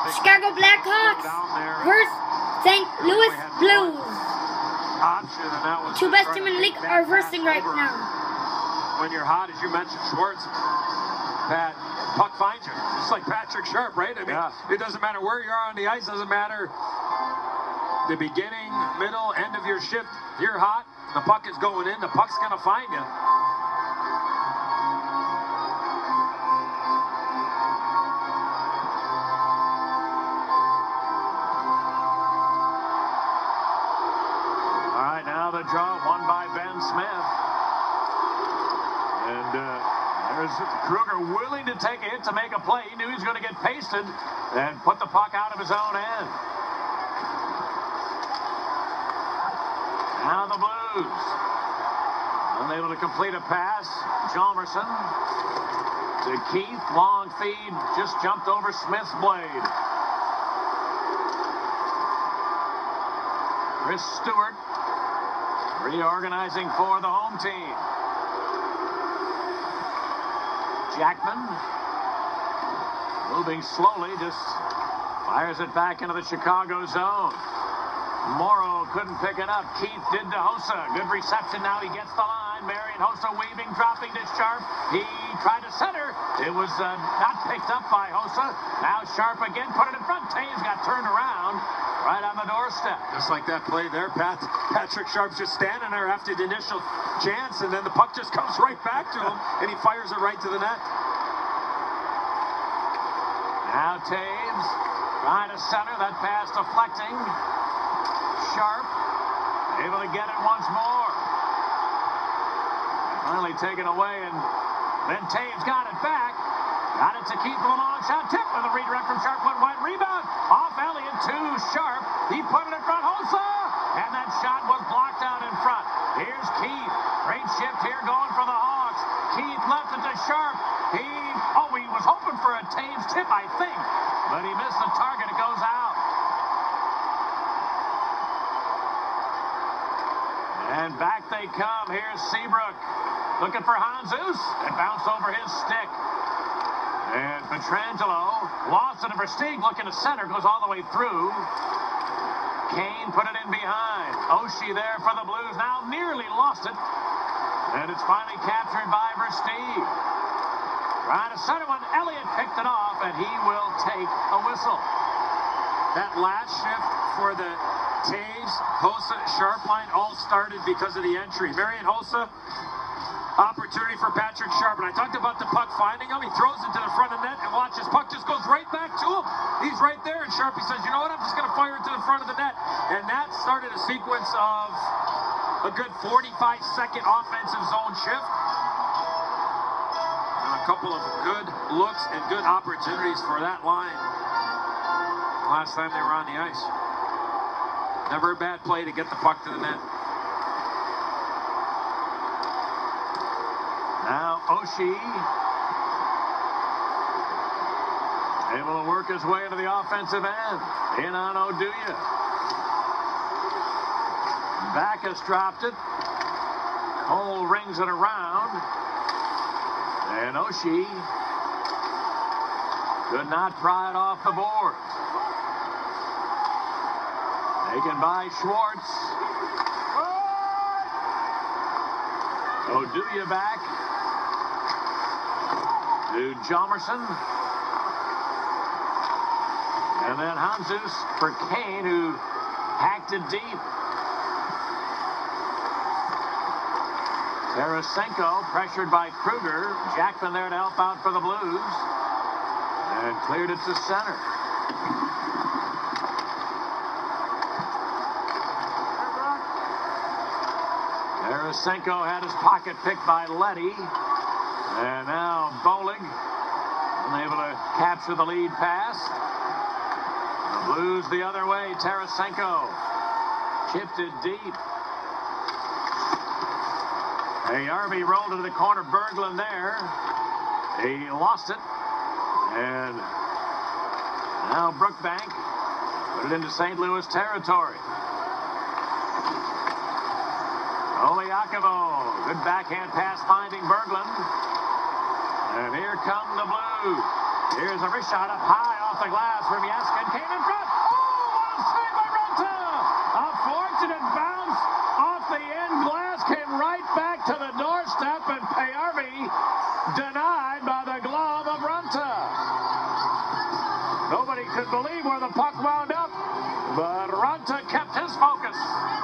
Chicago Blackhawks versus St. Louis Blues. Two best teams in the league are versing right now. When you're hot, as you mentioned, Schwartz, Pat, puck finds you. Just like Patrick Sharp, right? I mean, It doesn't matter where you are on the ice. Doesn't matter the beginning, middle, end of your shift. If you're hot, the puck is going in. The puck's going to find you. The draw won by Ben Smith. And there's Kruger willing to take a hit to make a play. He knew he was going to get pasted and put the puck out of his own end. Now the Blues. Unable to complete a pass. Chalmerson to Keith. Long feed. Just jumped over Smith's blade. Chris Stewart reorganizing for the home team. Jackman moving slowly, just fires it back into the Chicago zone. Morrow couldn't pick it up. Keith did to Hossa. Good reception. Now he gets the line. Marian Hossa weaving, dropping to Sharp. He tried to center. It was not picked up by Hossa. Now Sharp again put it in front. Taves got turned around right on the doorstep. Just like that play there, Patrick Sharp's just standing there after the initial chance, and then the puck just comes right back to him, and he fires it right to the net. Now Taves trying to center. That pass deflecting. Sharp able to get it once more. Finally taken away, and then Taves got it back. Got it to Keith with a long shot. Tip with a redirect from Sharp. Went wide. Rebound. Off Elliott to Sharp. He put it in front. Hossa! And that shot was blocked out in front. Here's Keith. Great shift here going for the Hawks. Keith left it to Sharp. He was hoping for a Taves tip, I think. But he missed the target. It goes out. And back they come. Here's Seabrook. Looking for Jesus. It bounced over his stick. And Pietrangelo lost it to Versteeg, looking to center, goes all the way through. Kane put it in behind. Oshie there for the Blues, now nearly lost it. And it's finally captured by Versteeg. Trying to center one, Elliott picked it off, and he will take a whistle. That last shift for the Taves, Hossa, Sharp line all started because of the entry. Marian Hossa, opportunity for Patrick Sharp. And I talked about the puck finding him. He throws it to the front of the net, and watch, his puck just goes right back to him. He's right there, and Sharp, he says, you know what, I'm just going to fire it to the front of the net. And that started a sequence of a good 45-second offensive zone shift. And a couple of good looks and good opportunities for that line last time they were on the ice. Never a bad play to get the puck to the net. Now Oshie able to work his way into the offensive end. In on Oduya. Backus dropped it. Cole rings it around. And Oshie could not pry it off the board. Taken by Schwartz. Oduya back to Chalmerson. And then Jesus for Kane, who hacked it deep. Tarasenko pressured by Kruger. Jackman there to help out for the Blues. And cleared it to center. Tarasenko had his pocket picked by Leddy. And now Bowling unable to capture the lead pass. The Blues the other way. Tarasenko chipped it deep. Arby rolled into the corner. Berglund there. He lost it. And now Brookbank put it into St. Louis territory. Oliakovo. Good backhand pass finding Berglund. And here come the Blues. Here's a wrist shot up high off the glass from Yeskin. Came in front. Oh, what a save by Runta! A fortunate bounce off the end glass. Came right back to the doorstep, and Payarvi denied by the glove of Runta. Nobody could believe where the puck wound up, but Runta kept his focus.